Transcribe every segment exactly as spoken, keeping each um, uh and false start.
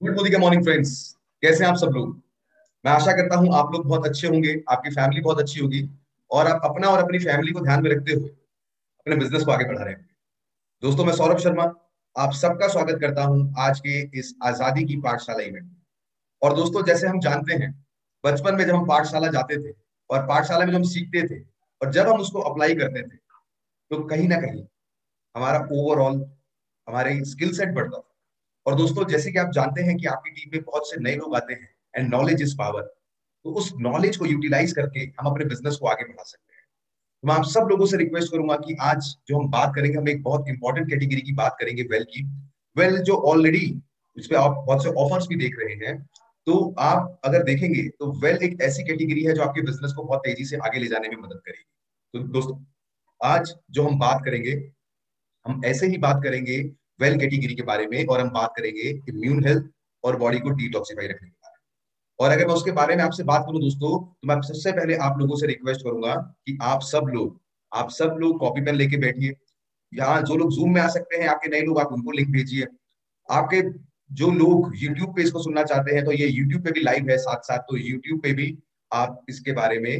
Good morning morning friends. कैसे हैं आप सब लोग? मैं आशा करता हूं आप लोग बहुत अच्छे होंगे, आपकी फैमिली बहुत अच्छी होगी और आप अपना और अपनी फैमिली को ध्यान में रखते हुए अपने बिजनेस को आगे बढ़ा रहे हैं। दोस्तों, मैं सौरभ शर्मा आप सबका स्वागत करता हूं आज के इस आजादी की पाठशाला इवेंट में। और दोस्तों, जैसे हम जानते हैं, बचपन में जब हम पाठशाला जाते थे और पाठशाला में जब हम सीखते थे और जब हम उसको अप्लाई करते थे, तो कहीं ना कहीं हमारा ओवरऑल हमारे स्किल सेट बढ़ता था। और दोस्तों, जैसे कि आप जानते हैं कि आपकी टीम में बहुत से नए लोग आते हैं एंड नॉलेज इज पावर। तो उस नॉलेज को यूटिलाइज करके हम अपने बिजनेस को आगे बढ़ा सकते हैं। तो मैं आप सब लोगों से रिक्वेस्ट करूंगा कि आज जो हम बात करेंगे, हम एक बहुत इंपॉर्टेंट कैटेगरी की बात करेंगे, वेल की। वेल जो ऑलरेडी इस पे आप बहुत से ऑफर्स भी देख रहे हैं। तो आप अगर देखेंगे तो वेल एक ऐसी कैटेगरी है जो आपके बिजनेस को बहुत तेजी से आगे ले जाने में मदद करेगी। तो दोस्तों, आज जो हम बात करेंगे, हम ऐसे ही बात करेंगे वेल कैटेगरी के बारे में, और हम बात करेंगे इम्यून हेल्थ और बॉडी को डिटॉक्सिफाई रखने के बारे में। और अगर मैं उसके बारे में आपसे बात करूं दोस्तों, तो मैं सबसे पहले आप लोगों से रिक्वेस्ट करूंगा कि आप सब लोग आप सब लोग कॉपी पेन लेके बैठिए। यहाँ जो लोग जूम में आ सकते हैं, आपके नए लोग, आप उनको लिंक भेजिए। आपके जो लोग यूट्यूब पे इसको सुनना चाहते हैं, तो ये यूट्यूब पे भी लाइव है, साथ साथ तो यूट्यूब पे भी आप इसके बारे में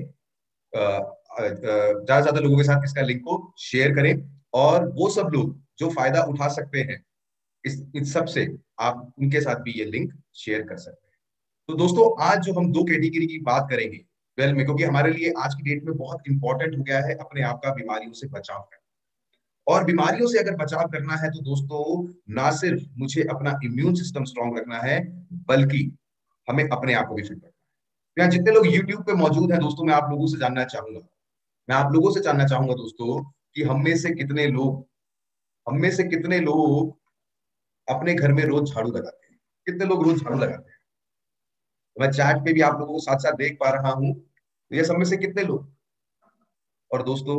ज्यादा से ज्यादा लोगों के साथ इसका लिंक को शेयर करें। और वो सब लोग जो फायदा उठा सकते हैं इस इन सब से, आप उनके साथ भी ये लिंक शेयर कर सकते हैं। तो दोस्तों, आज जो हम दो कैटेगरी की बात करेंगे वेल में, क्योंकि हमारे लिए आज की डेट में बहुत इंपॉर्टेंट हो गया है अपने आप का बीमारियों से बचाव करना। और बीमारियों से अगर बचाव करना है तो दोस्तों, ना सिर्फ मुझे अपना इम्यून सिस्टम स्ट्रांग रखना है, बल्कि हमें अपने आप को भी फिट रखना है। यहाँ जितने लोग यूट्यूब पे मौजूद हैं दोस्तों, मैं आप लोगों से जानना चाहूंगा मैं आप लोगों से जानना चाहूंगा दोस्तों, कि हम में से कितने लोग हम में से कितने लोग अपने घर में रोज झाड़ू लगाते हैं? कितने लोग रोज झाड़ू लगाते हैं? तो मैं चैट पे भी आप लोगों को साथ साथ देख पा रहा हूँ, तो ये सब में से कितने लोग? और दोस्तों,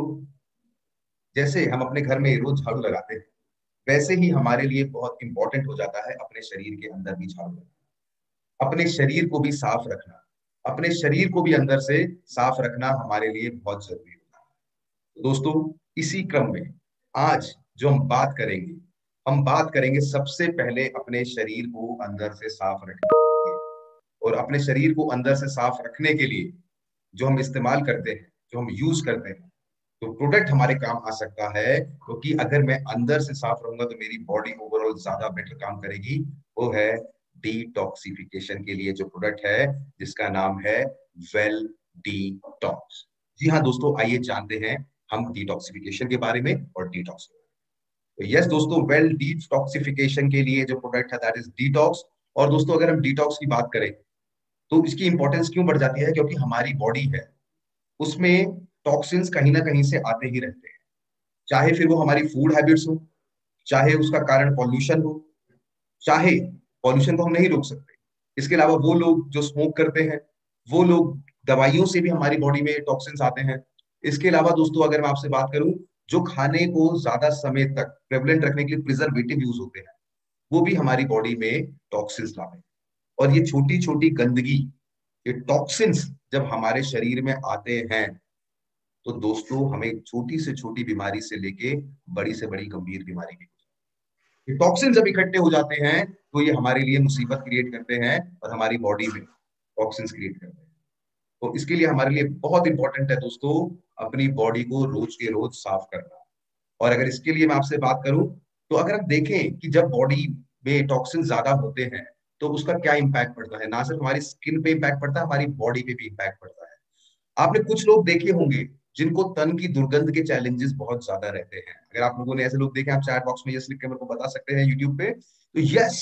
जैसे हम अपने घर में रोज झाड़ू लगाते हैं, वैसे ही हमारे लिए बहुत इंपॉर्टेंट हो जाता है अपने शरीर के अंदर भी झाड़ू लगाना, अपने शरीर को भी साफ रखना। अपने शरीर को भी अंदर से साफ रखना हमारे लिए बहुत जरूरी होता है। तो दोस्तों, इसी क्रम में आज जो हम बात करेंगे, हम बात करेंगे सबसे पहले अपने शरीर को अंदर से साफ रखने के लिए। और अपने शरीर को अंदर से साफ रखने के लिए जो हम इस्तेमाल करते हैं, जो हम यूज करते हैं, तो प्रोडक्ट हमारे काम आ सकता है, क्योंकि अगर मैं अंदर से साफ रहूंगा तो मेरी बॉडी ओवरऑल ज्यादा बेटर काम करेगी। वो है डिटॉक्सिफिकेशन के लिए जो प्रोडक्ट है, जिसका नाम है वेल डिटॉक्स। जी हाँ दोस्तों, आइए जानते हैं हम डिटॉक्सिफिकेशन के बारे में और डिटॉक्स। तो यस दोस्तों, वेल डिटॉक्सिफिकेशन के लिए जो प्रोडक्ट है दैट इज डिटॉक्स। और दोस्तों, अगर हम डिटॉक्स की बात करें तो इसकी इंपॉर्टेंस क्यों बढ़ जाती है? क्योंकि हमारी बॉडी है, उसमें टॉक्सिन्स कहीं ना कहीं से आते ही रहते हैं। चाहे फिर वो हमारी फूड हैबिट्स हो, चाहे उसका कारण पॉल्यूशन हो। चाहे पॉल्यूशन को हम नहीं रोक सकते, इसके अलावा वो लोग जो स्मोक करते हैं, वो लोग, दवाइयों से भी हमारी बॉडी में टॉक्सिन्स आते हैं। इसके अलावा दोस्तों, अगर मैं आपसे बात करूं, जो खाने को ज्यादा समय तक प्रेवलेंट रखने के लिए प्रिजर्वेटिव यूज होते हैं, वो भी हमारी बॉडी में टॉक्सिन्स लाते हैं। और ये छोटी छोटी गंदगी, ये टॉक्सिन्स जब हमारे शरीर में आते हैं, तो दोस्तों हमें छोटी से छोटी बीमारी से लेके बड़ी से बड़ी गंभीर बीमारी की, ये टॉक्सिन जब इकट्ठे हो जाते हैं तो ये हमारे लिए मुसीबत क्रिएट करते हैं और हमारी बॉडी में टॉक्सिन्स क्रिएट करते हैं। तो इसके लिए हमारे लिए बहुत इंपॉर्टेंट है दोस्तों, अपनी बॉडी को रोज के रोज साफ करना। और अगर इसके लिए मैं आपसे बात करूं, तो अगर हम देखें कि जब बॉडी में टॉक्सिन ज्यादा होते हैं, तो उसका क्या इंपैक्ट पड़ता है? ना सिर्फ हमारी स्किन पे इंपैक्ट पड़ता है, हमारी बॉडी पे भी इंपैक्ट पड़ता है। आपने कुछ लोग देखे होंगे जिनको तन की दुर्गंध के चैलेंजेस बहुत ज्यादा रहते हैं। अगर आप लोगों ने ऐसे लोग देखे, आप चैट बॉक्स में यस लिख के मेरे को बता सकते हैं यूट्यूब पे। तो यस,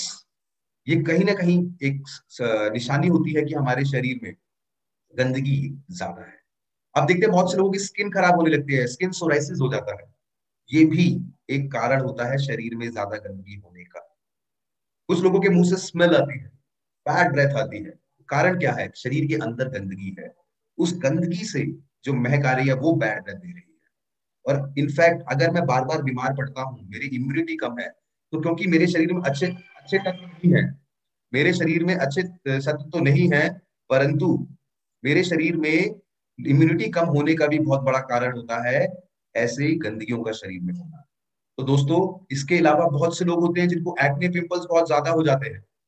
ये कहीं ना कहीं एक स- निशानी होती है कि हमारे शरीर में गंदगी ज्यादा है। अब देखते हैं बहुत से लोगों की स्किन खराब होने लगती है, स्किन सोराइसिस हो जाता है। ये भी एक कारण होता है शरीर में ज्यादा गंदगी होने का। कुछ लोगों के मुंह से स्मेल आती है, बैड ब्रेथ आती है। कारण क्या है? शरीर के अंदर गंदगी है। उस गंदगी से जो महक आ रही है, वो बैड ब्रेथ दे रही है। और इनफैक्ट अगर मैं बार बार बीमार पड़ता हूँ, मेरी इम्यूनिटी कम है, तो क्योंकि मेरे शरीर में अच्छे अच्छे तत्व नहीं है, मेरे शरीर में अच्छे तत्व तो नहीं है, परंतु मेरे शरीर में इम्यूनिटी कम होने का भी बहुत बड़ा कारण होता है ऐसे ही गंदगियों का शरीर में होना। तो दोस्तों, इसके अलावा बहुत से लोग होते हैं जिनको एक्ने पिंपल्स बहुत ज्यादा हो जाते हैं।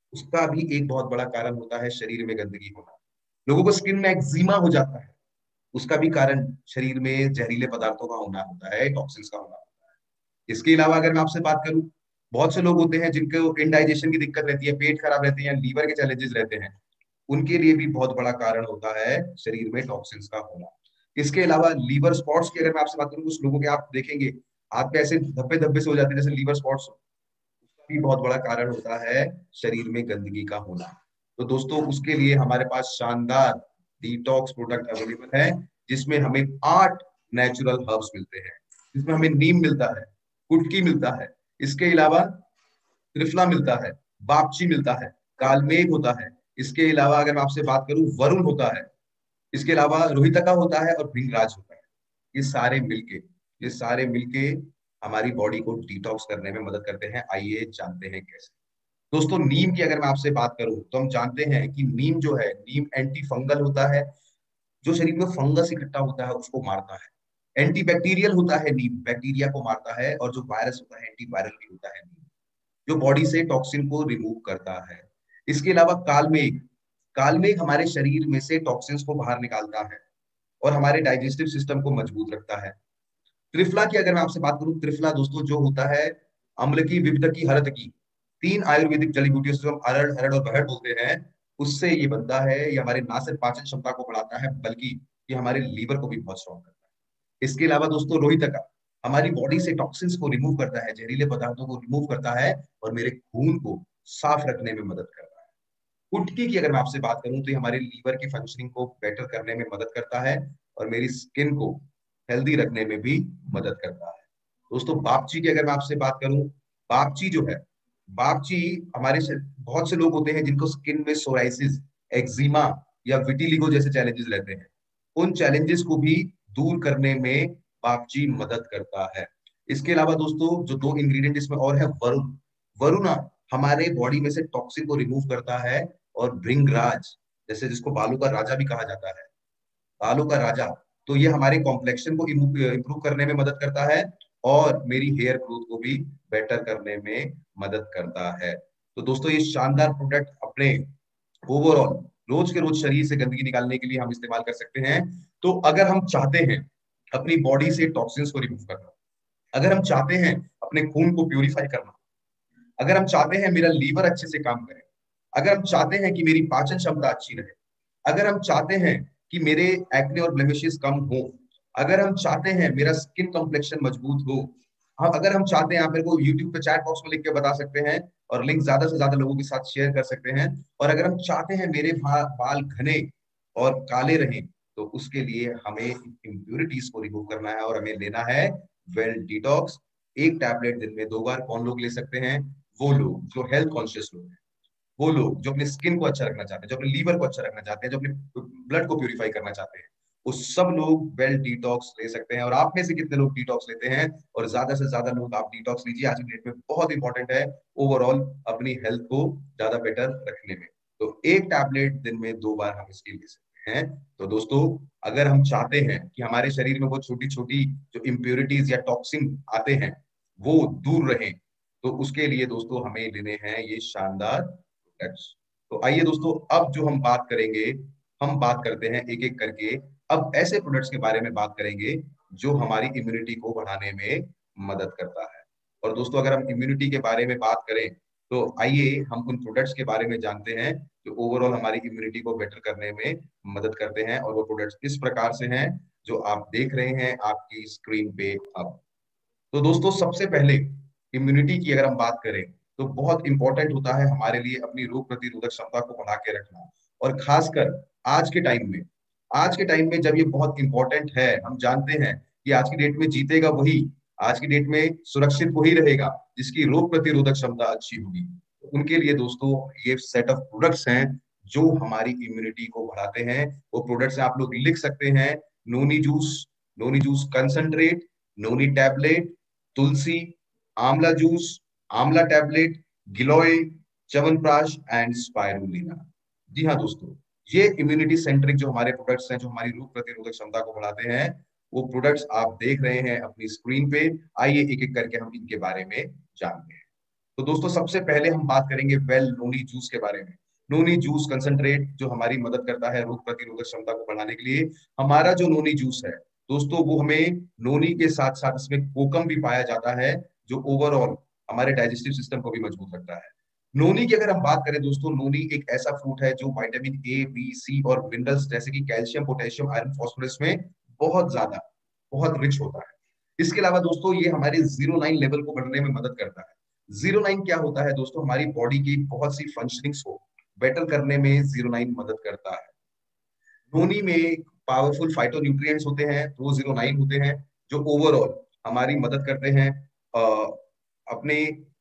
उसका भी एक बहुत बड़ा कारण होता है शरीर में गंदगी होना। लोगों को स्किन में एक्जिमा हो जाता है, उसका भी कारण शरीर में जहरीले पदार्थों का होना होता है, टॉक्सिन्स का होना होता है। इसके अलावा अगर मैं आपसे बात करूं, बहुत से लोग होते हैं जिनको इंडाइजेशन की दिक्कत रहती है, पेट खराब रहती है या लीवर के चैलेंजेस रहते हैं, उनके लिए भी बहुत बड़ा कारण होता है शरीर में टॉक्सिन्स का होना। इसके अलावा लीवर स्पॉट्स की अगर मैं आपसे बात करूं, कुछ लोगों के आप देखेंगे हाथ पे ऐसे धब्बे धब्बे से हो जाते हैं जैसे लीवर स्पॉट्स, उसका भी बहुत बड़ा कारण होता है शरीर में गंदगी का होना। तो दोस्तों उसके लिए हमारे पास शानदार डिटॉक्स प्रोडक्ट अवेलेबल है, जिसमें हमें आठ नेचुरल हर्ब्स मिलते हैं, जिसमें हमें नीम मिलता है, कुटकी मिलता है, इसके अलावा त्रिफला मिलता है, बापची मिलता है, कालमेघ होता है, इसके अलावा अगर मैं आपसे बात करूं वरुण होता है, इसके अलावा रोहितका होता है और भृंगराज होता है। ये सारे मिलके ये सारे मिलके हमारी बॉडी को डिटॉक्स करने में मदद करते हैं। आइए जानते हैं कैसे। दोस्तों नीम की अगर मैं आपसे बात करूं तो हम जानते हैं कि नीम जो है, नीम एंटी फंगल होता है, जो शरीर में फंगस इकट्ठा होता है उसको मारता है। एंटी बैक्टीरियल होता है नीम, बैक्टीरिया को मारता है, और जो वायरस होता है एंटी वायरल भी होता है नीम, जो बॉडी से टॉक्सिन को रिमूव करता है। इसके अलावा कालमेघ, कालमेघ हमारे शरीर में से टॉक्सिन्स को बाहर निकालता है और हमारे डाइजेस्टिव सिस्टम को मजबूत रखता है। त्रिफला की अगर मैं आपसे बात करूं, त्रिफला दोस्तों जो होता है अम्ल की, विविध की, हरद की, तीन आयुर्वेदिक जड़ी बूटियों से जो हम अरड़ हरड़ और बहड़ बोलते हैं, उससे ये बनता है। ये हमारे ना सिर्फ पाचन क्षमता को बढ़ाता है, बल्कि ये हमारे लीवर को भी बहुत स्ट्रॉन्ग करता है। इसके अलावा दोस्तों रोहितका हमारी बॉडी से टॉक्सिन्स को रिमूव करता है, जहरीले पदार्थों को रिमूव करता है और मेरे खून को साफ रखने में मदद करता है। कुटकी की अगर मैं आपसे बात करूं तो ये हमारे लीवर की फंक्शनिंग को बेटर करने में मदद करता है और मेरी स्किन को हेल्दी रखने में भी मदद करता है। दोस्तों बापची की अगर मैं आपसे बात करूं, बापची जो है, बापची हमारे से, बहुत से लोग होते हैं जिनको स्किन में सोराइसिस, एक्जिमा या विटिलिगो जैसे चैलेंजेस रहते हैं, उन चैलेंजेस को भी दूर करने में बापची मदद करता है। इसके अलावा दोस्तों जो दो इंग्रेडिएंट इसमें और है, वरुण, वरुणा हमारे बॉडी में से टॉक्सिन को रिमूव करता है, और भृंगराज, जैसे जिसको बालों का राजा भी कहा जाता है, बालों का राजा, तो ये हमारे कॉम्प्लेक्शन को इम्प्रूव करने में मदद करता है और मेरी हेयर ग्रोथ को भी बेटर करने में मदद करता है। तो दोस्तों ये शानदार प्रोडक्ट अपने ओवरऑल रोज के रोज शरीर से गंदगी निकालने के लिए हम इस्तेमाल कर सकते हैं। तो अगर हम चाहते हैं अपनी बॉडी से टॉक्सिन्स को रिमूव करना, अगर हम चाहते हैं अपने खून को प्यूरिफाई करना, अगर हम चाहते हैं मेरा लीवर अच्छे से काम करे, अगर हम चाहते हैं कि मेरी पाचन क्षमता अच्छी रहे, अगर हम चाहते हैं कि मेरे एक्ने और ब्लेमिशेस कम हो, अगर हम चाहते हैं मेरा स्किन कॉम्प्लेक्शन मजबूत हो, हम अगर हम चाहते हैं, आप मेरे को यूट्यूब पे चैट बॉक्स में लिख के बता सकते हैं और लिंक ज्यादा से ज्यादा लोगों के साथ शेयर कर सकते हैं, और अगर हम चाहते हैं मेरे बाल घने और काले रहें, तो उसके लिए हमें इम्प्यूरिटीज को रिमूव करना है और हमें लेना है वेल डिटॉक्स। एक टैबलेट दिन में दो बार कौन लोग ले सकते हैं? वो लोग जो हेल्थ कॉन्शियस लोग हैं, वो लोग जो अपने स्किन को अच्छा रखना चाहते हैं, जो अपने लीवर को अच्छा रखना चाहते हैं, जो अपने ब्लड को प्यूरिफाई करना चाहते हैं, वो सब लोग वेल डिटॉक्स ले सकते हैं। और आप में से कितने लोग डिटॉक्स लेते हैं? और ज्यादा से ज्यादा लोग आप डिटॉक्स लीजिए, आज की डेट में बहुत इंपॉर्टेंट है ओवरऑल अपनी हेल्थ को ज्यादा बेटर रखने में। तो एक टैबलेट दिन में दो बार हम इसकी ले सकते हैं। तो दोस्तों अगर हम चाहते हैं कि हमारे शरीर में वो छोटी छोटी जो इम्प्योरिटीज या टॉक्सिन आते हैं वो दूर रहें, तो उसके लिए दोस्तों हमें लेने हैं ये शानदार प्रोडक्ट्स। तो आइए दोस्तों अब जो हम बात करेंगे, हम बात करते हैं एक एक करके, अब ऐसे प्रोडक्ट्स के बारे में बात करेंगे जो हमारी इम्यूनिटी को बढ़ाने में मदद करता है। और दोस्तों अगर हम इम्यूनिटी के बारे में बात करें तो आइए हम उन प्रोडक्ट्स के बारे में जानते हैं जो ओवरऑल हमारी इम्यूनिटी को बेटर करने में मदद करते हैं। और वो प्रोडक्ट्स इस प्रकार से हैं जो आप देख रहे हैं आपकी स्क्रीन पे अब। तो दोस्तों सबसे पहले इम्यूनिटी की अगर हम बात करें तो बहुत इंपॉर्टेंट होता है हमारे लिए अपनी रोग प्रतिरोधक क्षमता को बढ़ा के रखना, और खासकर आज के टाइम में, आज के टाइम में जब ये बहुत इंपॉर्टेंट है। हम जानते हैं कि आज की डेट में जीतेगा वही, आज की डेट में सुरक्षित वही रहेगा जिसकी रोग प्रतिरोधक क्षमता अच्छी होगी। तो उनके लिए दोस्तों ये सेट ऑफ प्रोडक्ट्स हैं जो हमारी इम्यूनिटी को बढ़ाते हैं। वो प्रोडक्ट्स आप लोग लिख सकते हैं: noni juice, noni juice concentrate, noni tablet, tulsi, amla juice, amla tablet, giloy, chyawanprash and spirulina. जी हाँ दोस्तों, ये इम्यूनिटी सेंट्रिक जो हमारे प्रोडक्ट्स हैं जो हमारी रोग प्रतिरोधक क्षमता को बढ़ाते हैं, वो प्रोडक्ट्स आप देख रहे हैं अपनी स्क्रीन पे। आइए एक एक करके हम इनके बारे में जानते हैं। तो दोस्तों सबसे पहले हम बात करेंगे वेल नोनी जूस के बारे में। नोनी जूस कंसंट्रेट जो हमारी मदद करता है रोग प्रतिरोधक क्षमता को बढ़ाने के लिए। हमारा जो नोनी जूस है दोस्तों, वो हमें नोनी के साथ साथ इसमें कोकम भी पाया जाता है, जो ओवरऑल हमारे डाइजेस्टिव सिस्टम को भी मजबूत रखता है। नोनी की अगर हम बात करें दोस्तों, नोनी एक ऐसा फ्रूट है जो विटामिन ए, बी, सी और मिनरल्स जैसे कि कैल्शियम, पोटेशियम, आयरन, फास्फोरस में बहुत ज्यादा, बहुत रिच होता है। इसके अलावा दोस्तों ये हमारे जीरो नाइन लेवल को बढ़ने में मदद करता है। जीरो नाइन क्या होता है दोस्तों? हमारी बॉडी की बहुत सी फंक्शनिंग्स को बेटर करने में जीरो नाइन मदद करता है। नोनी में पावरफुल फाइटो न्यूट्रिएंट्स होते हैं, प्रो जीरो नाइन होते हैं, जो ओवरऑल हमारी मदद करते हैं अ, अपने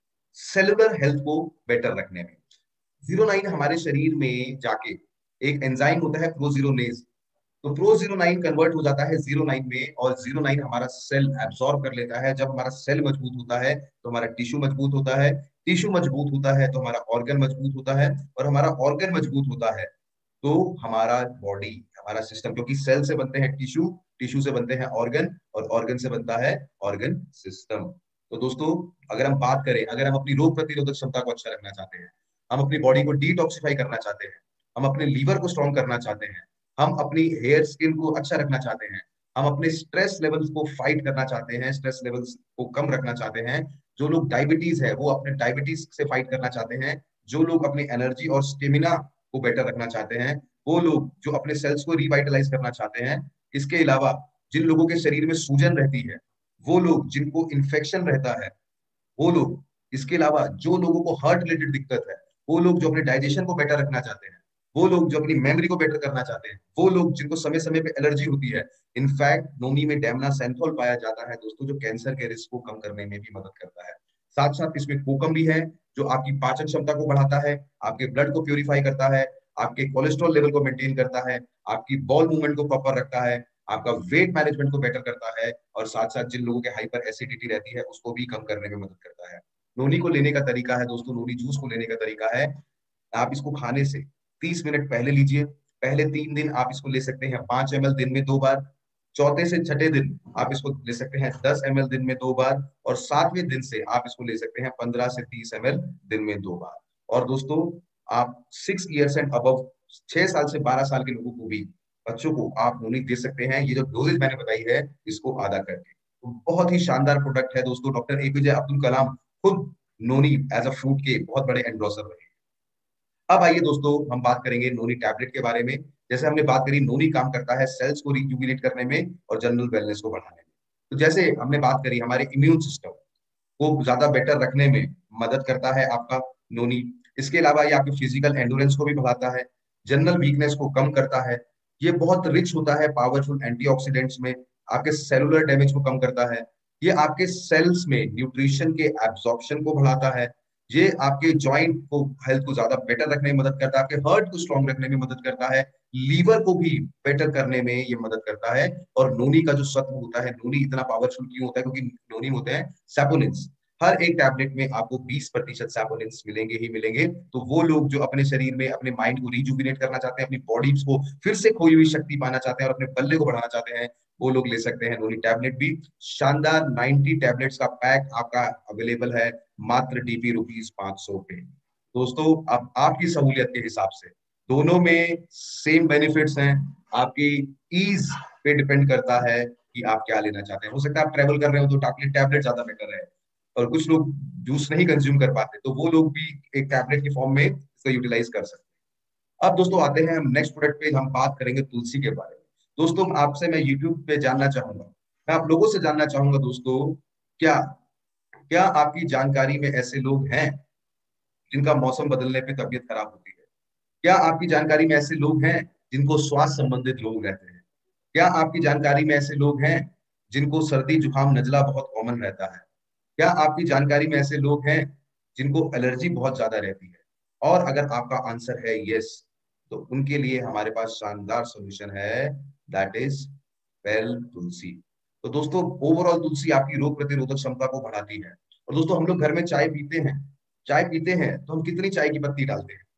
सेलुलर हेल्थ को बेटर रखने में। जीरो नाइन हमारे शरीर में जाके एक एंजाइम होता है प्रोजीरोनेज, तो प्रो जीरो नाइन कन्वर्ट हो जाता है जीरो नाइन में, और जीरो नाइन हमारा सेल एब्सॉर्ब कर लेता है। जब हमारा सेल मजबूत होता है तो हमारा टिश्यू मजबूत होता है, टिश्यू मजबूत होता है तो हमारा ऑर्गन मजबूत होता है, और हमारा ऑर्गन मजबूत होता है तो हमारा बॉडी, हमारा सिस्टम, क्योंकि सेल से बनते हैं टिश्यू, टिश्यू से बनते हैं ऑर्गन, और ऑर्गन से बनता है ऑर्गन सिस्टम। तो दोस्तों अगर हम बात करें, अगर हम अपनी रोग प्रतिरोधक क्षमता को अच्छा रखना चाहते हैं, हम अपनी बॉडी को डिटॉक्सिफाई करना चाहते हैं, हम अपने लीवर को स्ट्रॉन्ग करना चाहते हैं, हम अपनी हेयर स्किन को अच्छा रखना चाहते हैं, हम अपने स्ट्रेस लेवल्स को फाइट करना चाहते हैं, स्ट्रेस लेवल्स को कम रखना चाहते हैं, जो लोग डायबिटीज है वो अपने डायबिटीज से फाइट करना चाहते हैं, जो लोग अपनी एनर्जी और स्टेमिना को बेटर रखना चाहते हैं, वो लोग जो अपने सेल्स को रिवाइटलाइज करना चाहते हैं, इसके अलावा जिन लोगों के शरीर में सूजन रहती है, वो लोग जिनको इन्फेक्शन रहता है, वो लोग, इसके अलावा जो लोगों को हार्ट रिलेटेड दिक्कत है, वो लोग जो अपने डाइजेशन को बेटर रखना चाहते हैं, वो लोग जो अपनी मेमोरी को बेटर करना चाहते हैं, वो लोग जिनको समय समय पे एलर्जी होती है। इनफैक्ट नोनी में डेमना सैंथोल पाया जाता है दोस्तों, जो कैंसर के रिस्क को कम करने में भी मदद करता है। साथ साथ इसमें कोकम भी है, जो आपकी पाचन क्षमता को बढ़ाता है, आपके ब्लड को प्यूरिफाई करता है, आपके कोलेस्ट्रॉल लेवल को मेंटेन करता है, आपकी बॉल मूवमेंट को प्रॉपर रखता है, आपका वेट मैनेजमेंट को बेटर करता है, और साथ साथ जिन लोगों के हाइपर एसिडिटी रहती है उसको भी कम करने में मदद करता है। नोनी को लेने का तरीका है दोस्तों, नोनी जूस को लेने का तरीका है, आप इसको खाने से तीस मिनट पहले लीजिए। पहले तीन दिन आप इसको ले सकते हैं पांच एम एल दिन में दो बार, चौथे से छठे दिन आप इसको ले सकते हैं दस एम एल दिन में दो बार, और सातवें दिन से आप इसको ले सकते हैं पंद्रह से तीस एम एल दिन में दो बार। और दोस्तों आप सिक्स ईयर्स एंड अबव, छह साल से बारह साल के लोगों को भी, बच्चों को आप नोनी दे सकते हैं, ये जो डोजेज मैंने बताई है इसको आधा करके। तो बहुत ही शानदार प्रोडक्ट है दोस्तों। डॉक्टर एपीजे अब्दुल कलाम खुद नोनी एज अ फ्रूट के बहुत बड़े एंडोर्सर रहे। अब आइए दोस्तों हम बात करेंगे नोनी टैबलेट के बारे में। जैसे हमने बात करी, नोनी काम करता है सेल्स को रिजुविनेट करने में और जनरल वेलनेस को बढ़ाने में। तो जैसे हमने बात करी, हमारे इम्यून सिस्टम को ज्यादा बेटर रखने में मदद करता है आपका नोनी। इसके अलावा ये आपकी फिजिकल एंडोरेंस को भी बढ़ाता है, जनरल वीकनेस को कम करता है, ये बहुत रिच होता है पावरफुल एंटीऑक्सीडेंट्स में, आपके सेलुलर डैमेज को कम करता है, ये आपके सेल्स में न्यूट्रिशन के एब्जॉर्प्शन को बढ़ाता है, ये आपके जॉइंट को, हेल्थ को ज्यादा बेटर रखने में मदद करता है, आपके हार्ट को स्ट्रॉन्ग रखने में मदद करता है, लीवर को भी बेटर करने में ये मदद करता है। और नोनी का जो सत्व होता है, नोनी इतना पावरफुल क्यों होता है? क्योंकि नोनी होते हैं सैपोनिन्स। हर एक टैबलेट में आपको बीस प्रतिशत सैपोनिन्स मिलेंगे ही मिलेंगे। तो वो लोग जो अपने शरीर में अपने माइंड को रिजुविनेट करना चाहते हैं, अपनी बॉडी को फिर से खोई हुई शक्ति पाना चाहते हैं और अपने बल्ले को बढ़ाना चाहते हैं, वो लोग ले सकते हैं नोनी टैबलेट भी। शानदार नाइनटी टैबलेट्स का पैक आपका अवेलेबल है मात्र डीपी रुपीज पांच सौ पे। दोस्तों अब आपकी सहूलियत के हिसाब से दोनों में सेम बेनिफिट्स हैं, आपकी ईज पे डिपेंड करता है कि आप क्या लेना चाहते हैं। हो सकता है आप ट्रेवल कर रहे हो तो टैबलेट टैबलेट ज्यादा बेटर है, और कुछ लोग जूस नहीं कंज्यूम कर पाते तो वो लोग भी एक टैबलेट की फॉर्म में इसको यूटिलाइज कर सकते हैं। अब दोस्तों आते हैं हम नेक्स्ट प्रोडक्ट पे, हम बात करेंगे तुलसी के बारे में। दोस्तों आपसे मैं यूट्यूब पे जानना चाहूंगा, मैं आप लोगों से जानना चाहूंगा दोस्तों, क्या क्या आपकी जानकारी में ऐसे लोग हैं जिनका मौसम बदलने पे तबीयत खराब होती है? क्या आपकी जानकारी में ऐसे लोग हैं जिनको श्वास संबंधित रोग रहते हैं? क्या आपकी जानकारी में ऐसे लोग हैं जिनको सर्दी जुकाम नजला बहुत कॉमन रहता है? क्या आपकी जानकारी में ऐसे लोग हैं जिनको एलर्जी बहुत ज्यादा रहती है? और अगर आपका आंसर है यस, तो उनके लिए हमारे पास शानदार सॉल्यूशन है, दैट इज वेल तुलसी। तो दोस्तों ओवरऑल तुलसी आपकी रोग प्रतिरोधक क्षमता को बढ़ाती है। और दोस्तों हम लोग घर में चाय पीते हैं, चाय पीते हैं तो हम कितनी चाय की पत्ती डालते हैं?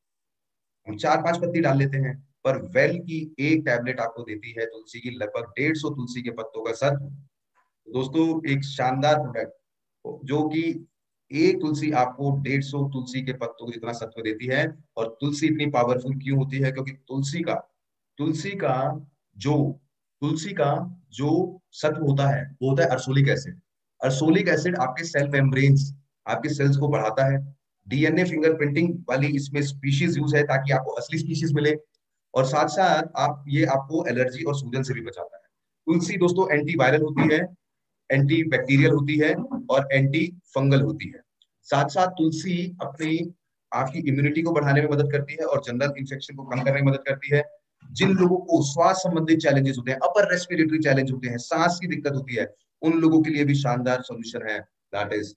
हम चार पांच पत्ती डाल लेते हैं। पर वेल की एक टैबलेट आपको देती है तुलसी की लगभग डेढ़ सौ तुलसी के पत्तों का सत्व। दोस्तों एक शानदार प्रोडक्ट जो कि एक तुलसी आपको डेढ़ सौ तुलसी के पत्तों को जितना सत्व देती है। और तुलसी इतनी पावरफुल क्यों होती है? क्योंकि तुलसी का तुलसी का जो तुलसी का जो सत्व होता है वो होता है अर्सोलिक एसिड। अर्सोलिक एसिड आपके सेल मेम्ब्रेन्स, आपके सेल्स को बढ़ाता है। डीएनए फिंगरप्रिंटिंग वाली इसमें स्पीशीज यूज है ताकि आपको असली स्पीशीज मिले। और साथ साथ आप ये आपको एलर्जी और सूजन से भी बचाता है। तुलसी दोस्तों एंटी वायरल होती है, एंटी बैक्टीरियल होती है और एंटी फंगल होती है। साथ साथ तुलसी अपनी आपकी इम्यूनिटी को बढ़ाने में मदद करती है और जनरल इन्फेक्शन को कम करने में मदद करती है। जिन लोगों को श्वास संबंधित चैलेंजेस होते हैं, अपर रेस्पिरेटरी चैलेंज होते हैं, सांस की दिक्कत होती है, उन लोगों के लिए भी शानदार सॉल्यूशन है, दैट इज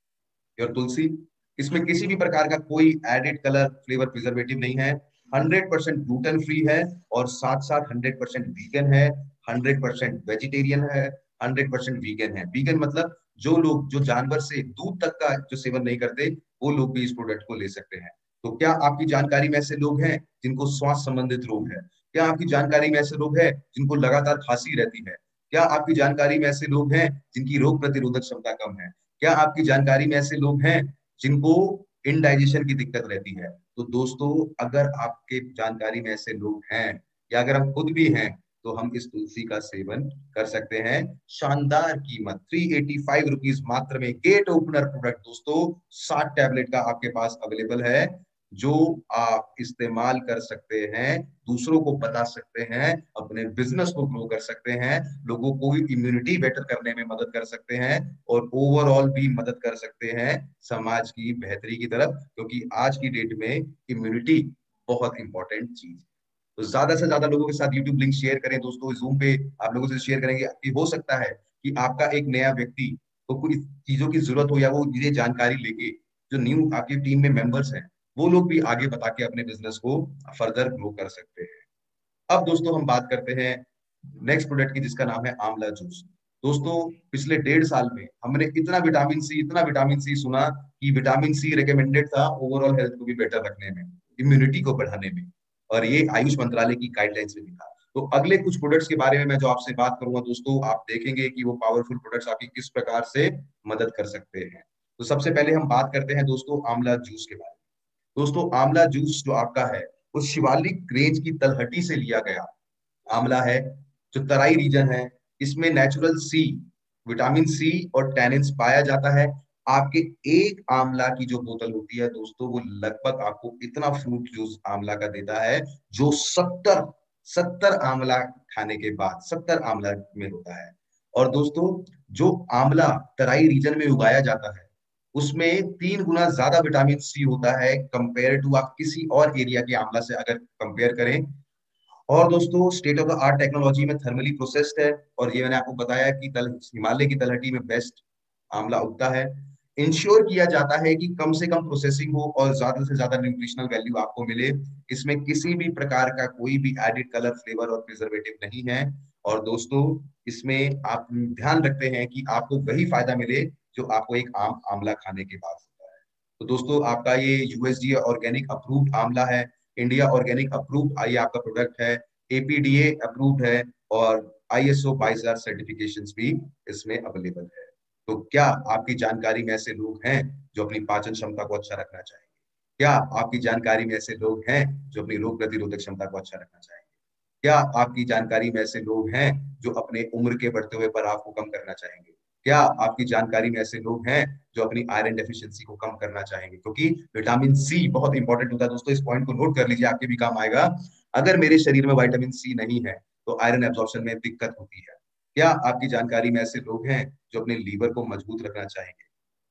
योर तुलसी। इसमें किसी भी प्रकार का कोई एडेड कलर फ्लेवर प्रिजर्वेटिव नहीं है, हंड्रेड परसेंट ग्लूटेन फ्री है और साथ साथ हंड्रेड परसेंट वीगन है, हंड्रेड परसेंट वेजिटेरियन है, हंड्रेड परसेंट वीगन है। वीगन मतलब जो लोग जो जानवर से दूध तक का जो सेवन नहीं करते, वो लोग भी इस प्रोडक्ट को ले सकते हैं। तो क्या आपकी जानकारी में ऐसे लोग हैं जिनको श्वास संबंधित रोग है? क्या आपकी जानकारी में ऐसे लोग हैं जिनको लगातार खांसी रहती है? क्या आपकी जानकारी में ऐसे लोग हैं जिनकी रोग प्रतिरोधक क्षमता कम है? क्या आपकी जानकारी में ऐसे लोग हैं जिनको इनडाइजेशन की दिक्कत रहती है? तो दोस्तों, अगर आपके जानकारी में ऐसे लोग हैं या अगर हम खुद भी हैं, तो हम इस तुलसी का सेवन कर सकते हैं। शानदार कीमत थ्री एटी फाइव रुपीज मात्र में गेट ओपनर प्रोडक्ट दोस्तों साठ टैबलेट का आपके पास अवेलेबल है, जो आप इस्तेमाल कर सकते हैं, दूसरों को बता सकते हैं, अपने बिजनेस को ग्रो कर सकते हैं, लोगों को इम्यूनिटी बेटर करने में मदद कर सकते हैं और ओवरऑल भी मदद कर सकते हैं समाज की बेहतरी की तरफ, क्योंकि आज की डेट में इम्यूनिटी बहुत इंपॉर्टेंट चीज है। तो ज्यादा से ज्यादा लोगों के साथ यूट्यूब लिंक शेयर करें दोस्तों, जूम पे आप लोगों से शेयर करेंगे कि हो सकता है कि आपका एक नया व्यक्ति को कुछ चीजों की जरूरत हो या वो ये जानकारी लेके जो न्यू आपकी टीम में मेंबर्स हैं वो लोग भी आगे बता के अपने बिजनेस को फर्दर ग्रो कर सकते हैं। अब दोस्तों हम बात करते हैं नेक्स्ट प्रोडक्ट की, जिसका नाम है आंवला जूस। दोस्तों पिछले डेढ़ साल में हमने इतना विटामिन सी इतना विटामिन सी सुना कि विटामिन सी रिकमेंडेड था ओवरऑल हेल्थ को भी बेटर रखने में, इम्यूनिटी को बढ़ाने में, और ये आयुष मंत्रालय की गाइडलाइंस में भी था। तो अगले कुछ प्रोडक्ट्स के बारे में मैं जो आपसे बात करूंगा दोस्तों, आप देखेंगे कि वो पावरफुल प्रोडक्ट्स आपकी किस प्रकार से मदद कर सकते हैं। तो सबसे पहले हम बात करते हैं दोस्तों आंवला जूस के बारे में। दोस्तों आंवला जूस जो आपका है वो शिवालिक रेंज की तलहटी से लिया गया आंवला है, जो तराई रीजन है। इसमें नेचुरल सी, विटामिन सी और टैनिन्स पाया जाता है। आपके एक आंवला की जो बोतल होती है दोस्तों, वो लगभग आपको इतना फ्रूट जूस आंवला का देता है जो सत्तर सत्तर आंवला खाने के बाद सत्तर आंवला में होता है। और दोस्तों जो आंवला तराई रीजन में उगाया जाता है उसमें तीन गुना ज्यादा विटामिन सी होता है कंपेयर टू आप किसी और एरिया के आंवला से अगर कंपेयर करें। और दोस्तों state of the art technology में थर्मली प्रोसेस्ड है, और ये मैंने आपको बताया कि तल हिमालय की तलहटी में बेस्ट आंवला उगता है। इंश्योर किया जाता है कि कम से कम प्रोसेसिंग हो और ज्यादा से ज्यादा न्यूट्रिशनल वैल्यू आपको मिले। इसमें किसी भी प्रकार का कोई भी एडिड कलर, फ्लेवर और प्रिजर्वेटिव नहीं है। और दोस्तों इसमें आप ध्यान रखते हैं कि आपको वही फायदा मिले जो आपको एक आम आंवला खाने के बाद होता है। तो दोस्तों आपका ये यूएसडीए ऑर्गेनिक अप्रूव्ड आंवला है, इंडिया ऑर्गेनिक अप्रूव्ड आई आपका प्रोडक्ट है, एपीडीए अप्रूव्ड है और आईएसओ बाईस हजार सर्टिफिकेशंस भी इसमें अवेलेबल है। तो क्या आपकी जानकारी में ऐसे लोग हैं जो अपनी पाचन क्षमता को अच्छा रखना चाहेंगे? क्या आपकी जानकारी में ऐसे लोग हैं जो अपनी रोग प्रतिरोधक क्षमता को अच्छा रखना चाहेंगे? क्या आपकी जानकारी में ऐसे लोग हैं जो अपने उम्र के बढ़ते हुए प्रभाव को कम करना चाहेंगे? क्या आपकी जानकारी में ऐसे लोग हैं जो अपनी आयरन डेफिशिएंसी को कम करना चाहेंगे? क्योंकि विटामिन सी बहुत इंपॉर्टेंट होता है दोस्तों, इस पॉइंट को नोट कर लीजिए, आपके भी काम आएगा। अगर मेरे शरीर में विटामिन सी नहीं है तो आयरन एब्जॉर्प्शन में दिक्कत होती है। क्या आपकी जानकारी में ऐसे लोग हैं जो अपने लीवर को मजबूत रखना चाहेंगे?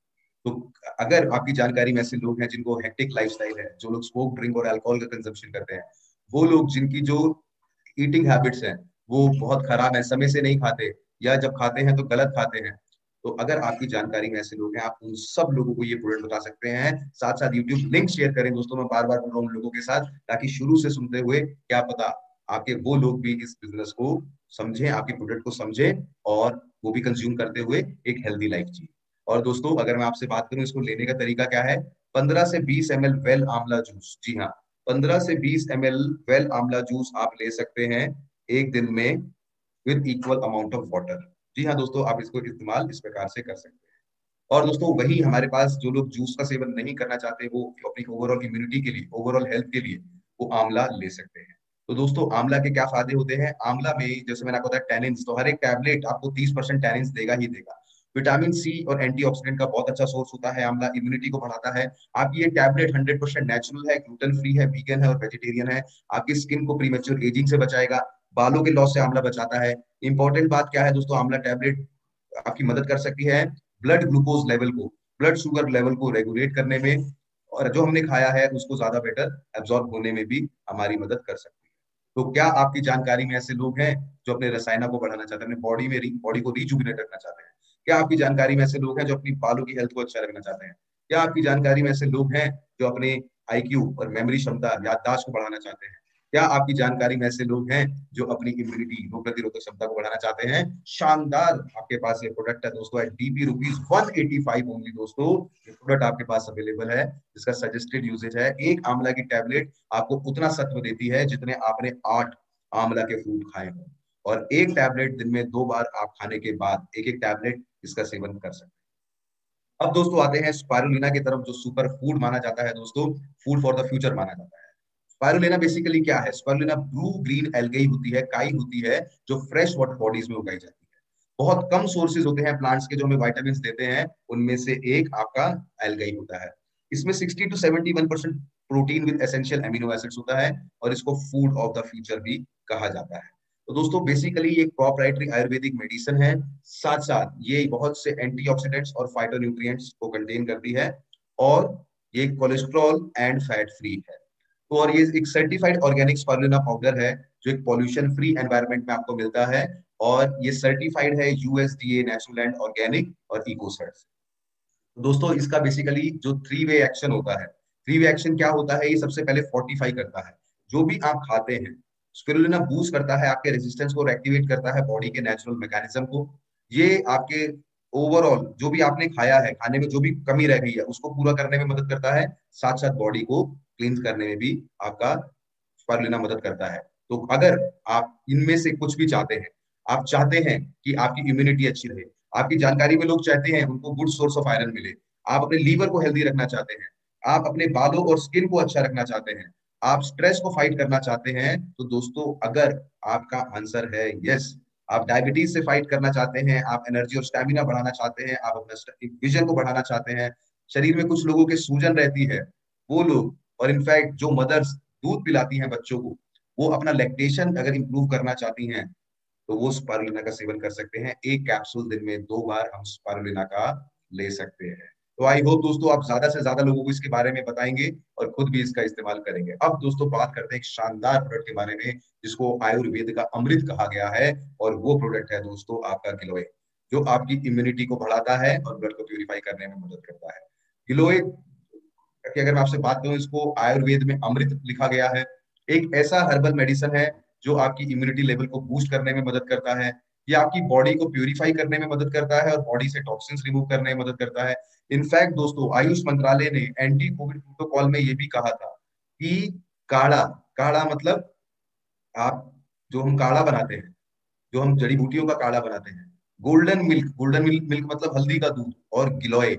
तो अगर आपकी जानकारी में ऐसे लोग हैं जिनको हेक्टिक लाइफस्टाइल है, जो लोग स्मोक, ड्रिंक और अल्कोहल का कंजम्पशन करते हैं, वो लोग जिनकी जो ईटिंग हैबिट्स हैं वो बहुत खराब है, समय से नहीं खाते या जब खाते हैं तो गलत खाते हैं, तो अगर आपकी जानकारी में ऐसे लोग हैं, आप उन सब लोगों को ये प्रोडक्ट बता सकते हैं। साथ साथ यूट्यूब लिंक शेयर करें दोस्तों, मैं बार बार बोल रहा हूँ उन लोगों के साथ, ताकि शुरू से सुनते हुए क्या पता आपके वो लोग भी इस बिजनेस को समझें, आपके प्रोडक्ट को समझें और वो भी कंज्यूम करते हुए एक हेल्दी लाइफ जिए। और दोस्तों अगर मैं आपसे बात करूं इसको लेने का तरीका क्या है, पंद्रह से बीस M L well amla juice, जी हाँ, पंद्रह से बीस M L well amla juice आप ले सकते हैं एक दिन में with equal amount of water. जी हाँ दोस्तों, आप इसको इस्तेमाल इस प्रकार से कर सकते हैं। और दोस्तों वही हमारे पास जो लोग जूस का सेवन नहीं करना चाहते, वो अपनी ओवरऑल इम्यूनिटी के लिए, ओवरऑल हेल्थ के लिए वो आंवला ले सकते हैं। तो दोस्तों आंवला के क्या फायदे होते हैं? आंवला में जैसे मैंने आपको बताया टैनिन्स, तो हर एक टैबलेट आपको तीस परसेंट टैनिन्स देगा ही देगा। विटामिन सी और एंटीऑक्सीडेंट का बहुत अच्छा सोर्स होता है आंवला, इम्यूनिटी को बढ़ाता है। आपकी ये टैबलेट हंड्रेड परसेंट नेचुरल है, ग्लूटेन फ्री है, वीगन है और वेजिटेरियन है। आपकी स्किन को प्रीमेच्योर एजिंग से बचाएगा, बालों के लॉस से आंवला बचाता है। इंपॉर्टेंट बात क्या है दोस्तों, आंवला टैबलेट आपकी मदद कर सकती है ब्लड ग्लूकोज लेवल को, ब्लड शुगर लेवल को रेगुलेट करने में, और जो हमने खाया है उसको ज्यादा बेटर एब्जॉर्ब होने में भी हमारी मदद कर सकती है। तो क्या आपकी जानकारी में ऐसे लोग हैं जो अपने रसायनों को बढ़ाना चाहते हैं, अपने बॉडी में बॉडी को रिजुविनेट रखना चाहते हैं? क्या आपकी जानकारी में ऐसे लोग हैं जो अपनी बालों की हेल्थ को अच्छा रखना चाहते हैं? क्या आपकी जानकारी में ऐसे लोग हैं जो अपने आईक्यू और मेमोरी क्षमता, याददाश्त को बढ़ाना चाहते हैं? क्या आपकी जानकारी में ऐसे लोग हैं जो अपनी इम्यूनिटी, रोग प्रतिरोधक क्षमता को बढ़ाना चाहते हैं? शानदार आपके पास ये प्रोडक्ट है दोस्तों, at DP rupees one eighty five only. दोस्तों ये प्रोडक्ट आपके पास अवेलेबल है, जिसका सजेस्टेड यूजेज है एक आंवला की टैबलेट आपको उतना सत्व देती है जितने आपने आठ आंवला के फ्रूट खाए हों, और एक टैबलेट दिन में दो बार आप खाने के बाद एक एक टैबलेट इसका सेवन कर सकते हैं। अब दोस्तों आते हैं स्पाइरुलिना की तरफ, जो सुपर फूड माना जाता है दोस्तों, फूड फॉर द फ्यूचर माना जाता है। स्पाइरुलिना बेसिकली क्या है? स्पाइरुलिना ब्लू ग्रीन एल्गाई होती है, काई होती है, जो फ्रेश वाटर बॉडीज में उगाई जाती है। बहुत कम सोर्सेज होते हैं प्लांट्स के जो हमें विटामिन देते हैं, उनमें से एक आपका एल्गाई होता है। इसमें sixty two seventy one percent protein with essential amino acids होता है, और इसको फूड ऑफ द फ्यूचर भी कहा जाता है। तो दोस्तों बेसिकली ये प्रोप्राइटरी आयुर्वेदिक मेडिसिन है, साथ साथ ये बहुत से एंटीऑक्सीडेंट्स और फाइटोन्यूट्रिएंट्स को कंटेन करती है, और ये कोलेस्ट्रॉल एंड फैट फ्री है। तो और ये एक सर्टिफाइड ऑर्गेनिक स्पाइरुलिना पाउडर है, जो एक पॉल्यूशन फ्री एनवायरनमेंट में आपको मिलता है, और ये सर्टिफाइड है यूएसडीए, नेचुरल एंड ऑर्गेनिक और इकोसर्ट। तो दोस्तों इसका बेसिकली जो थ्री वे एक्शन होता है, थ्री वे एक्शन क्या होता है? ये सबसे पहले फोर्टिफाई करता है जो भी आप खाते हैं। स्पिरुलिना बूस्ट करता है आपके रेजिस्टेंस को, एक्टिवेट करता है बॉडी के नेचुरल मैकेनिज्म को। ये आपके ओवरऑल जो भी आपने खाया है, खाने में जो भी कमी रह गई है उसको पूरा करने में मदद करता है, साथ साथ बॉडी को क्लींस करने में भी आपका स्पिरुलिना मदद करता है। तो अगर आप इनमें से कुछ भी चाहते हैं, आप चाहते हैं कि आपकी इम्यूनिटी अच्छी रहे, आपकी जानकारी में लोग चाहते हैं उनको गुड सोर्स ऑफ आयरन मिले, आप अपने लीवर को हेल्दी रखना चाहते हैं, आप अपने बालों और स्किन को अच्छा रखना चाहते हैं, आप स्ट्रेस को फाइट करना चाहते हैं, तो दोस्तों अगर आपका आंसर है यस, आप डायबिटीज से फाइट करना चाहते हैं, आप एनर्जी और स्टेमिना बढ़ाना चाहते हैं, आप अपना विजन को बढ़ाना चाहते हैं, शरीर में कुछ लोगों के सूजन रहती है वो लोग, और इनफैक्ट जो मदर्स दूध पिलाती हैं बच्चों को, वो अपना लैक्टेशन अगर इंप्रूव करना चाहती हैं, तो वो स्पारुलिना का सेवन कर सकते हैं। एक कैप्सूल दिन में दो बार हम स्पारुलिना का ले सकते हैं। तो आई होप दोस्तों आप ज्यादा से ज्यादा लोगों को इसके बारे में बताएंगे और खुद भी इसका इस्तेमाल करेंगे। अब दोस्तों बात करते हैं एक शानदार प्रोडक्ट के बारे में, जिसको आयुर्वेद का अमृत कहा गया है, और वो प्रोडक्ट है दोस्तों आपका गिलोय, जो आपकी इम्यूनिटी को बढ़ाता है और ब्लड को प्यूरिफाई करने में मदद करता है। गिलोय कि अगर मैं आपसे बात करूं, इसको आयुर्वेद में अमृत लिखा गया है। एक ऐसा हर्बल मेडिसिन है जो आपकी इम्यूनिटी लेवल को बूस्ट करने में मदद करता है, ये आपकी बॉडी को प्यूरिफाई करने में मदद करता है और बॉडी से टॉक्सिन्स रिमूव करने में मदद करता है। इनफैक्ट दोस्तों आयुष मंत्रालय ने एंटी कोविड प्रोटोकॉल में ये भी कहा था कि काढ़ा, काढ़ा मतलब आप, जो हम काढ़ा बनाते हैं, जो हम जड़ी बूटियों का काढ़ा बनाते हैं, golden milk, golden milk milk मतलब हल्दी का दूध, और गिलोय,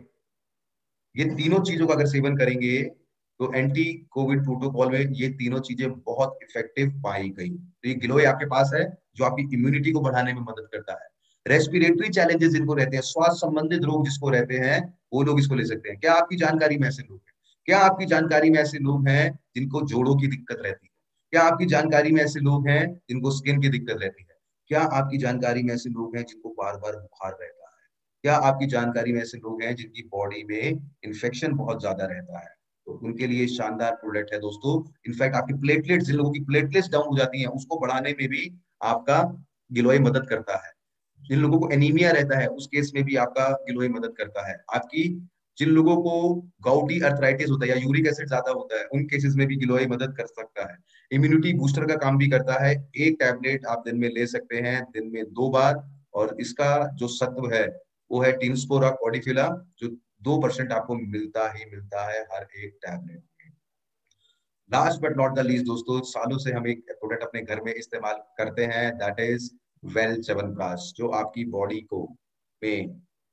ये तीनों चीजों का अगर सेवन करेंगे तो एंटी कोविड प्रोटोकॉल में ये तीनों चीजें बहुत इफेक्टिव पाई गई। तो ये गिलोय आपके पास है जो आपकी इम्यूनिटी को बढ़ाने में मदद करता है। रेस्पिरेटरी चैलेंजेस जिनको रहते हैं, श्वास संबंधित रोग जिसको रहते हैं, वो लोग इसको ले सकते हैं। क्या आपकी जानकारी में ऐसे लोग हैं? क्या आपकी जानकारी में ऐसे लोग हैं जिनको जोड़ों की दिक्कत रहती है? क्या आपकी जानकारी में ऐसे लोग हैं जिनको स्किन की दिक्कत रहती है? क्या आपकी जानकारी में ऐसे लोग हैं जिनको बार बार बुखार रहता है? क्या आपकी जानकारी में ऐसे लोग हैं जिनकी बॉडी में इन्फेक्शन बहुत ज्यादा रहता है? तो उनके लिए शानदार प्रोडक्ट है दोस्तों। इनफैक्ट आपकी प्लेटलेट्स, जिन लोगों की प्लेटलेट्स डाउन हो जाती हैं, उसको बढ़ाने में भी आपका गिलोय मदद करता है। जिन लोगों को एनीमिया रहता है उस केस में भी आपका गिलोय मदद करता है। आपकी जिन लोगों को गाउटी अर्थराइटिस होता है या यूरिक एसिड ज्यादा होता है, उन केसेस में भी गिलोय मदद कर सकता है। इम्यूनिटी बूस्टर का काम भी करता है। एक टैबलेट आप दिन में ले सकते हैं, दिन में दो बार, और इसका जो सत्व है वो है टीनस्पोरा कॉर्डिफिला, जो दो परसेंट आपको मिलता ही मिलता है हर एक टैबलेट में। Last but not the least दोस्तों, सालों से हम एक प्रोडक्ट अपने घर में इस्तेमाल करते हैं, दैट इज वेल च्यवनप्राश, जो आपकी बॉडी को में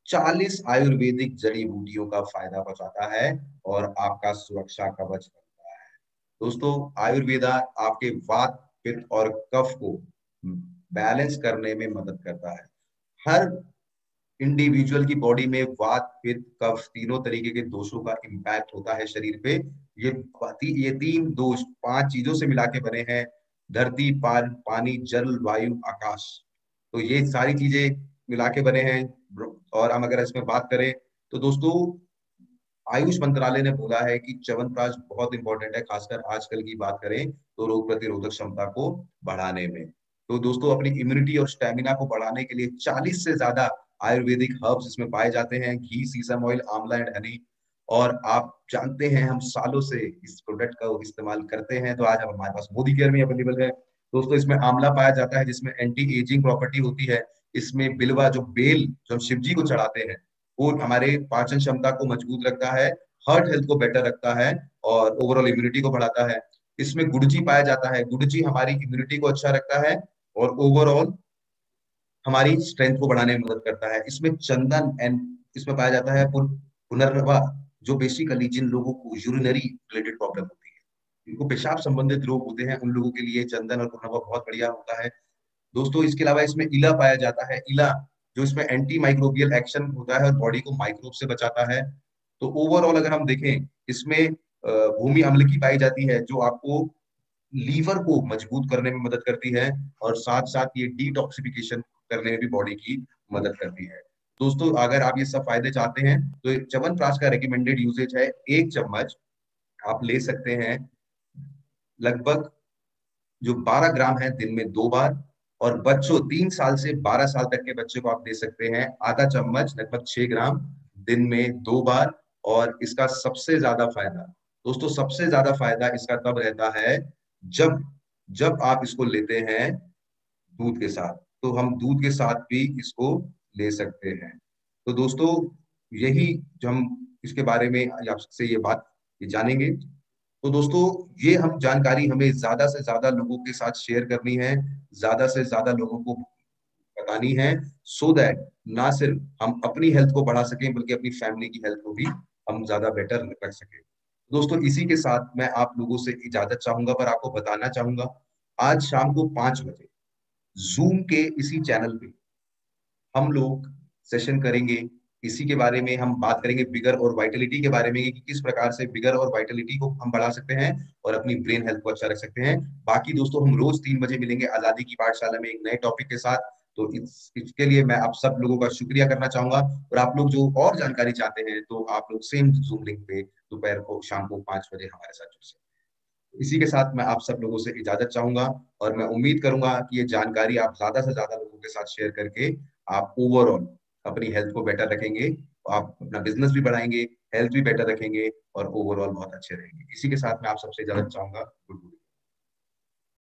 चालीस आयुर्वेदिक जड़ी बूटियों का फायदा पहुंचाता है और आपका सुरक्षा कवच बनता है। दोस्तों, आयुर्वेदा आपके वात, पित्त और कफ को बैलेंस करने में मदद करता है। हर इंडिविजुअल की बॉडी में वात, पित्त, कफ तीनों तरीके के दोषों का इम्पैक्ट होता है शरीर पे। ये ये तीन दोष पांच चीजों से मिला के बने हैं: धरती, पान, पानी, जल, वायु, आकाश। तो ये सारी चीजें मिला के बने हैं। और हम अगर इसमें बात करें तो दोस्तों, आयुष मंत्रालय ने बोला है कि च्यवनप्राश बहुत इंपॉर्टेंट है, खासकर आजकल की बात करें तो रोग प्रतिरोधक क्षमता को बढ़ाने में। तो दोस्तों, अपनी इम्यूनिटी और स्टेमिना को बढ़ाने के लिए चालीस से ज्यादा आयुर्वेदिक हर्ब्स इसमें पाए जाते हैं: ghee, sesame oil, amla and honey. और आप जानते हैं हम सालों से इस प्रोडक्ट का इस्तेमाल करते हैं, तो आज हम हमारे पास मोदी केयर में अवेलेबल है। दोस्तों, इसमें आंवला पाया जाता है जिसमें एंटी एजिंग प्रॉपर्टी होती है। इसमें बिलवा, जो बेल जो हम शिव जी को चढ़ाते हैं, वो हमारे पाचन क्षमता को मजबूत रखता है, हार्ट हेल्थ को बेटर रखता है और ओवरऑल इम्यूनिटी को बढ़ाता है। इसमें गुड़ची पाया जाता है। गुड़ची हमारी इम्यूनिटी को अच्छा रखता है और ओवरऑल हमारी स्ट्रेंथ को बढ़ाने में मदद करता है। इसमें चंदन एंड इसमें पाया जाता है पुनर्वा, जो बेसिकली जिन लोगों को यूरिनरी रिलेटेड प्रॉब्लम होती है, जिनको पेशाब संबंधित रोग होते हैं, उन लोगों के लिए चंदन और पुनर्वा बहुत बढ़िया होता है। दोस्तों, इसके अलावा इसमें इला पाया जाता है। इला जो इसमें एंटी माइक्रोबियल एक्शन होता है और बॉडी को माइक्रोब से बचाता है। तो ओवरऑल अगर हम देखें, इसमें भूमि अम्ल की पाई जाती है जो आपको लीवर को मजबूत करने में मदद करती है और साथ साथ ये डिटॉक्सिफिकेशन करने में भी बॉडी की मदद करती है। दोस्तों, अगर आप ये सब फायदे चाहते हैं तो च्यवनप्राश का रिकमेंडेड यूजेज है एक चम्मच आप ले सकते हैं लगभग जो बारह ग्राम है दिन में दो बार। और बच्चों तीन साल से बारह साल तक के बच्चे को आप दे सकते हैं आधा चम्मच लगभग छह ग्राम दिन में दो बार। और इसका सबसे ज्यादा फायदा, दोस्तों सबसे ज्यादा फायदा इसका तब रहता है जब जब आप इसको लेते हैं दूध के साथ। तो हम दूध के साथ भी इसको ले सकते हैं। तो दोस्तों, यही जो हम इसके बारे में आपसे ये बात ये जानेंगे। तो दोस्तों, ये हम जानकारी हमें ज्यादा से ज्यादा लोगों के साथ शेयर करनी है, ज्यादा से ज्यादा लोगों को बतानी है, सो दैट ना सिर्फ हम अपनी हेल्थ को बढ़ा सकें बल्कि अपनी फैमिली की हेल्थ को भी हम ज्यादा बेटर रख सकें। दोस्तों, इसी के साथ मैं आप लोगों से इजाजत चाहूंगा, पर आपको बताना चाहूंगा आज शाम को पांच बजे जूम के इसी चैनल पे हम लोग सेशन करेंगे। इसी के बारे में हम बात करेंगे, बिगर और वाइटलिटी के बारे में, कि किस प्रकार से बिगर और वाइटलिटी को हम बढ़ा सकते हैं और अपनी ब्रेन हेल्थ को अच्छा रख सकते हैं। बाकी दोस्तों, हम रोज तीन बजे मिलेंगे आजादी की पाठशाला में एक नए टॉपिक के साथ। तो इस, इसके लिए मैं आप सब लोगों का शुक्रिया करना चाहूंगा। और आप लोग जो और जानकारी चाहते हैं तो आप लोग सेम जूम लिंक पे दोपहर को शाम को पांच बजे हमारे साथ जुड़ सकते हैं। इसी के साथ मैं आप सब लोगों से इजाजत चाहूंगा और मैं उम्मीद करूंगा कि ये जानकारी आप ज्यादा से ज्यादा लोगों के साथ शेयर करके आप ओवरऑल अपनी हेल्थ को बेटर रखेंगे, आप अपना बिजनेस भी बढ़ाएंगे, हेल्थ भी बेटर रखेंगे और ओवरऑल बहुत अच्छे रहेंगे। इसी के साथ मैं आप सबसे इजाजत चाहूंगा। गुड।